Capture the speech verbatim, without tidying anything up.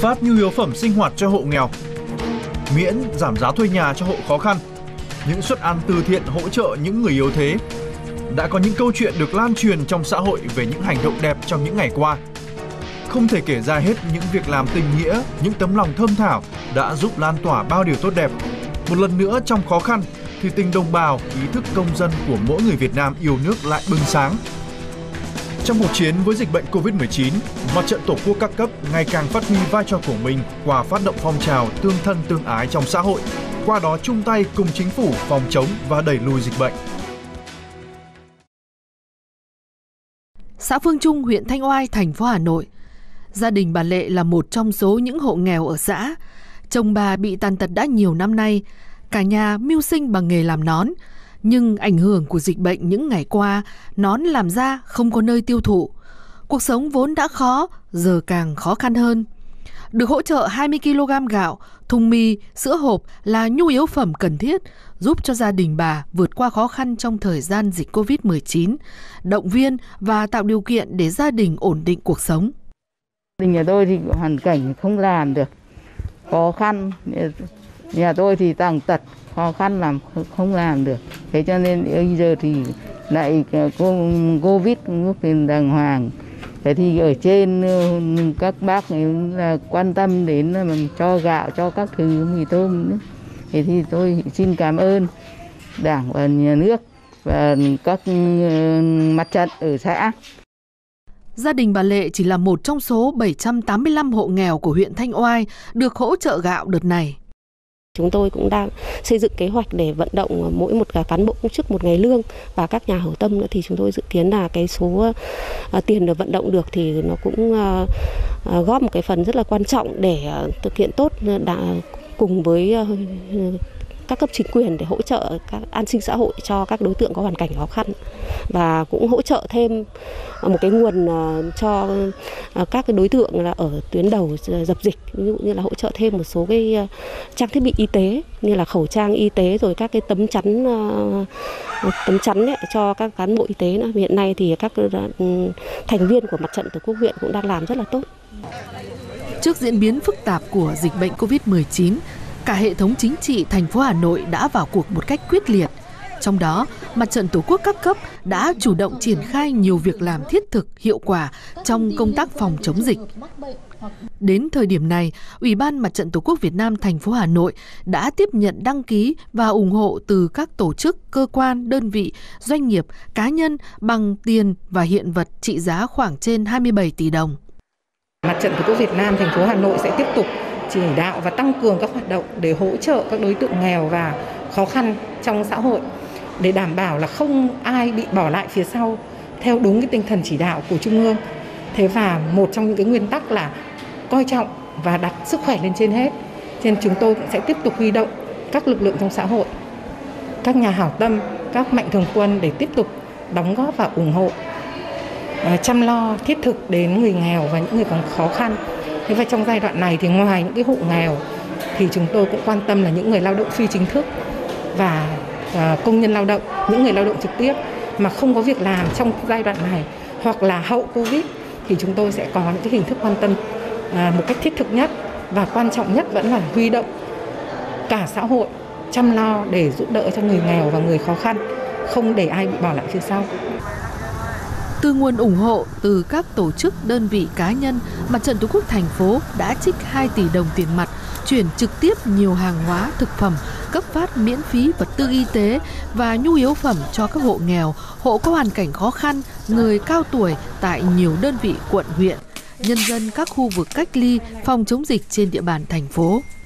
phát nhu yếu phẩm sinh hoạt cho hộ nghèo, miễn giảm giá thuê nhà cho hộ khó khăn, những suất ăn từ thiện hỗ trợ những người yếu thế. Đã có những câu chuyện được lan truyền trong xã hội về những hành động đẹp trong những ngày qua. Không thể kể ra hết những việc làm tình nghĩa, những tấm lòng thơm thảo đã giúp lan tỏa bao điều tốt đẹp. Một lần nữa trong khó khăn thì tình đồng bào, ý thức công dân của mỗi người Việt Nam yêu nước lại bừng sáng. Trong cuộc chiến với dịch bệnh Covid mười chín, Mặt trận Tổ quốc các cấp ngày càng phát huy vai trò của mình qua phát động phong trào tương thân tương ái trong xã hội, qua đó chung tay cùng chính phủ phòng chống và đẩy lùi dịch bệnh. Xã Phương Trung, huyện Thanh Oai, thành phố Hà Nội. Gia đình bà Lệ là một trong số những hộ nghèo ở xã. Chồng bà bị tàn tật đã nhiều năm nay, cả nhà mưu sinh bằng nghề làm nón. Nhưng ảnh hưởng của dịch bệnh những ngày qua, nón làm ra không có nơi tiêu thụ. Cuộc sống vốn đã khó, giờ càng khó khăn hơn. Được hỗ trợ hai mươi ki lô gam gạo, thùng mì, sữa hộp là nhu yếu phẩm cần thiết, giúp cho gia đình bà vượt qua khó khăn trong thời gian dịch Covid mười chín, động viên và tạo điều kiện để gia đình ổn định cuộc sống. Gia đình nhà tôi thì hoàn cảnh không làm được, khó khăn. Nhà tôi thì tàn tật, khó khăn làm không làm được. Thế cho nên bây giờ thì lại Covid lúc tiền đàng hoàng. Thế thì ở trên các bác là quan tâm đến là mình cho gạo, cho các thứ mì tôm nữa. Thế thì tôi xin cảm ơn Đảng và Nhà nước và các mặt trận ở xã. Gia đình bà Lệ chỉ là một trong số bảy trăm tám mươi lăm hộ nghèo của huyện Thanh Oai được hỗ trợ gạo đợt này. Chúng tôi cũng đang xây dựng kế hoạch để vận động mỗi một cán bộ công chức một ngày lương, và các nhà hảo tâm nữa thì chúng tôi dự kiến là cái số uh, tiền được vận động được thì nó cũng uh, uh, góp một cái phần rất là quan trọng để uh, thực hiện tốt đã, cùng với uh, các cấp chính quyền để hỗ trợ các an sinh xã hội cho các đối tượng có hoàn cảnh khó khăn, và cũng hỗ trợ thêm một cái nguồn cho các cái đối tượng là ở tuyến đầu dập dịch, ví dụ như là hỗ trợ thêm một số cái trang thiết bị y tế như là khẩu trang y tế, rồi các cái tấm chắn tấm chắn ấy, cho các cán bộ y tế nữa. Hiện nay thì các thành viên của Mặt trận Tổ quốc huyện cũng đang làm rất là tốt. Trước diễn biến phức tạp của dịch bệnh Covid mười chín, cả hệ thống chính trị thành phố Hà Nội đã vào cuộc một cách quyết liệt. Trong đó, Mặt trận Tổ quốc các cấp đã chủ động triển khai nhiều việc làm thiết thực, hiệu quả trong công tác phòng chống dịch. Đến thời điểm này, Ủy ban Mặt trận Tổ quốc Việt Nam thành phố Hà Nội đã tiếp nhận đăng ký và ủng hộ từ các tổ chức, cơ quan, đơn vị, doanh nghiệp, cá nhân bằng tiền và hiện vật trị giá khoảng trên hai mươi bảy tỷ đồng. Mặt trận Tổ quốc Việt Nam thành phố Hà Nội sẽ tiếp tục chỉ đạo và tăng cường các hoạt động để hỗ trợ các đối tượng nghèo và khó khăn trong xã hội, để đảm bảo là không ai bị bỏ lại phía sau theo đúng cái tinh thần chỉ đạo của Trung ương. Thế và một trong những cái nguyên tắc là coi trọng và đặt sức khỏe lên trên hết. Nên chúng tôi cũng sẽ tiếp tục huy động các lực lượng trong xã hội, các nhà hảo tâm, các mạnh thường quân để tiếp tục đóng góp và ủng hộ, chăm lo thiết thực đến người nghèo và những người còn khó khăn. Thế và trong giai đoạn này thì ngoài những cái hộ nghèo thì chúng tôi cũng quan tâm là những người lao động phi chính thức và uh, công nhân lao động, những người lao động trực tiếp mà không có việc làm trong giai đoạn này hoặc là hậu Covid, thì chúng tôi sẽ có những cái hình thức quan tâm uh, một cách thiết thực nhất, và quan trọng nhất vẫn là huy động cả xã hội chăm lo để giúp đỡ cho người nghèo và người khó khăn, không để ai bị bỏ lại phía sau. Từ nguồn ủng hộ từ các tổ chức, đơn vị, cá nhân, Mặt trận Tổ quốc thành phố đã trích hai tỷ đồng tiền mặt, chuyển trực tiếp nhiều hàng hóa, thực phẩm, cấp phát miễn phí vật tư y tế và nhu yếu phẩm cho các hộ nghèo, hộ có hoàn cảnh khó khăn, người cao tuổi tại nhiều đơn vị quận, huyện, nhân dân các khu vực cách ly, phòng chống dịch trên địa bàn thành phố.